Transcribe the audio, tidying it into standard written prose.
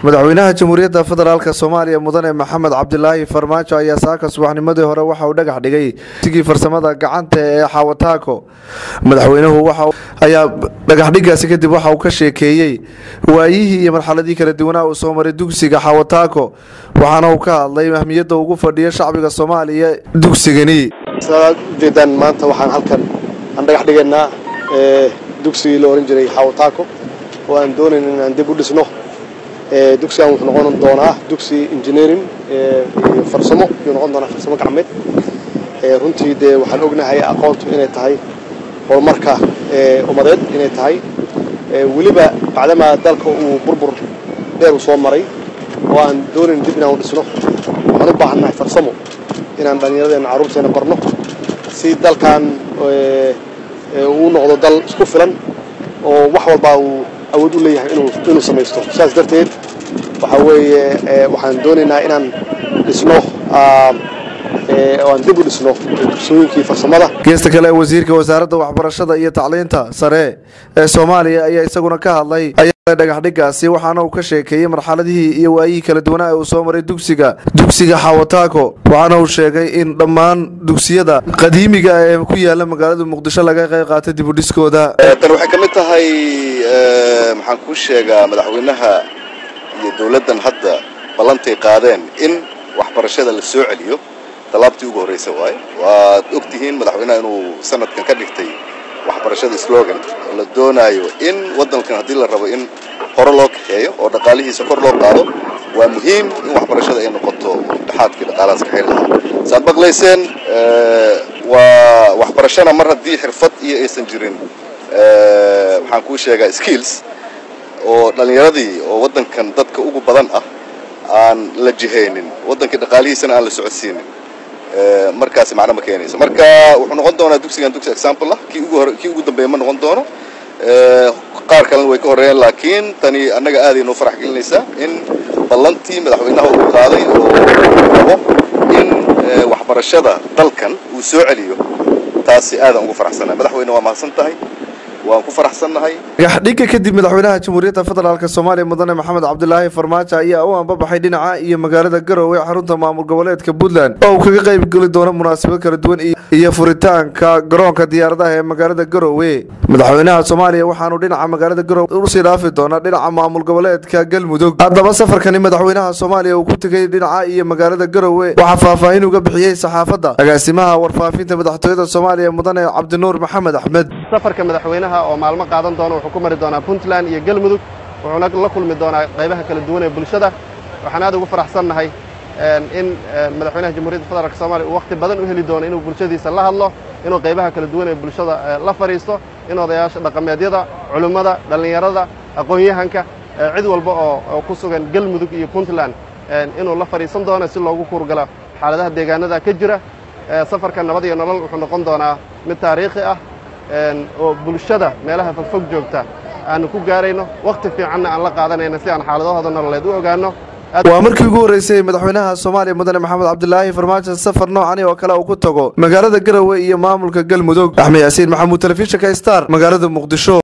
madaxweynaha Jamhuuriyadda Federaalka Soomaaliya Mudane Maxamed Cabdilaahi Farmaajo ayaa saaka subaxnimadii hore waxa uu dhagax dhigay tigii farsamada gacanta ee Xawataako. Madaxweynuhu ayaa dhagax dhigaasi kadib waxa uu ka sheekeeyay waayihii iyo marxaladii kala duwan oo soo maray dugsiga Xawataako, waxaana uu ka hadlay ahmiyadda ugu fadhiyo shacbiga Soomaaliya dugsigani. Jeedan maanta waxaan halkan dhagax dhigaynaa dugsiga la oran jiray Xawataako oo aan doonayn inaan dib u dhisno. dugsigan wuxuu noqon doonaa dugsi engineering iyo farsamo iyo noqon doonaa farsamo gacmeed runtii waxaan ognahay aqoontu inay tahay horumarka umadeed inay tahay waliba bacdama dalka uu burbur dheer soo maray oo aan doonayn dib inaan u dhisno waxaan u baahanahay farsamo inaan dhalinyaradeena carruurteena barno si dalkan uu noqdo dal isku filan oo wax walba uu awood u leeyahay inuu samaysto. saas darteed waxa weeye waxaan doonaynaa inaan dhisno oo aan dib u dhisno dugsiyooyinkii farsamada. Geesta kale wasiirka wasaaradda waxbarashada iyo tacliinta sare ee Soomaaliya ayaa isaguna ka hadlay dhagax dhigaasi, waxaana uu ka sheekeeyay marxaladihii iyo waayihii kala duwan ee uu soo maray dugsiga Xawataako, waxaana uu sheegay in dhammaan dugsiyada qadiimiga ee ku yaala magaalada Muqdisho laga qayb qaatay dib u dhiskooda. tan waxay ka mid tahay maxaan ku sheegaa madaxweynaha iyo dawladdan hadda ballantay qaadeen in waxbarashada la soo celiyo talaabtii ugu horeysay waad ogtihiin madaxweynaha inuu sanadkan ka dhigtay waxbarashada slogan oo la doonayo in waddankan haddii la rabo in hore loo kaxeeyo oo dhaqaalihiisa kor loo qaado waa muhiim in waxbarashada ay noqoto dhexaadkii dhaqaalahaas ka xiri lahaa. saad maqlayseen waa waxbarashana mar haddii xirfad iyo aysan jirin waxaan kuu sheegaa skills oo dhalinyaradii oo waddankan dadka ugu badan ah aan la jihaynin waddankii dhaqaalihiisana aan la socodsiinin markaas macna ma keenayso. marka wuxuu noqon doonaa dugsigan dugsi example ah kii ugu dambeeya ma noqon doono qaar kalena way ka horeeyeen, laakiin tani annaga aad ay noo farax gelinaysaa in ballantii madaxweynaha uu qaaday oo rabo in waxbarashada dalkan uu soo celiyo taasi aad aan ugu faraxsanahay. madaxweyne waa mahadsan tahay, waan ku faraxsanahay. dhagaxdhigga kadib madaxweynaha Jamhuuriyadda Federaalka Soomaaliya Mudane Maxamed Cabdilaahi Farmaajo ayaa u anbabaxay dhinaca iyo magaalada Garowe xarunta maamul goboleedka Puntland oo uu kaga qayb gali doono munaasabad kala duwan iyo furitaanka garoonka diyaaradaha ee magaalada Garowe. Madaxweynaha Soomaaliya waxaanu dhinaca magaalada Garowe u sii dhaafi doonaa dhinaca maamul goboleedka Galmudug. haddaba safarkani madaxweynaha Soomaaliya uu ku tagay dhinaca iyo magaalada Garowe waxa faahfaahin uga bixiyay saxaafadda agaasimaha warfaafinta madaxtooyada Soomaaliya Mudane Cabdinuur Maxamed Axmed. safarka madaxweynaha oo maalmo qaadan doona wuxuu ku mari doonaa Puntland iyo Galmudug, wuxuuna la kulmi doonaa qaybaha kala duwan ee bulshada. waxaan aad ugu faraxsanahay in madaxweynaha Jamhuuriyadda Federaalka Soomaaliya uu waqti badan u heli doono inuu bulshadiisa la hadlo, inuu qaybaha kala duwan ee bulshada la fariisto, in odayaasha dhaqameedyada, culimada, dhalinyarada, aqoon-yahanka, cid walba oo ku sugan Galmudug iyo Puntland inuu la fariisan doono si loogu kurgalo xaaladaha deegaanada ka jira. safarka nabad iyo nolol wuxuu noqon doonaa mid taariikhi ah oo bulshada meelaha fogfog joogta aan ku gaarayno waqti fiicanna aan la qaadanayno si aan xaaladahooda nololeed u ogaano. waa markii ugu horeysay madaxweynaha Soomaaliya Mudane Maxamed Cabdilaahi Farmaajo safar noocan oo kale uu ku tago magaalada Garowe iyo maamulka Galmudug. Axmed Yaasiin Maxamuud, Telefishinka Star, magaalada Muqdisho.